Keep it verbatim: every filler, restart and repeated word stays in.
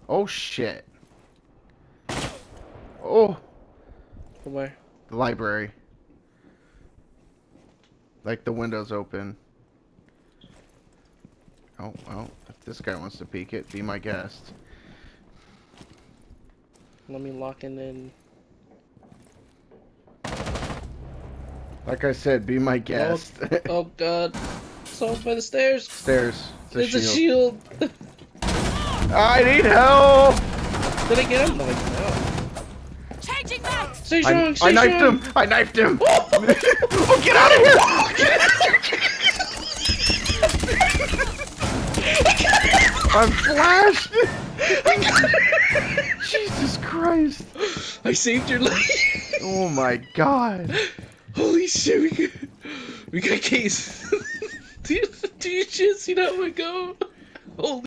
Oh shit. Oh. Where? The library. Like the window's open. Oh, well, if this guy wants to peek it, be my guest. Let me lock in and... Like I said, be my guest. Oh, oh god. Someone's by the stairs. Stairs. It's There's a shield. I need help! Did I get him? No, I did not. Changing back. Stay I, strong, stay I knifed strong. him! I knifed him! Oh, get out of here! I'm flashed! Jesus Christ! I saved your life. Oh my god! Holy shit, we got, we got case. do, you, do you just see that one go? Holy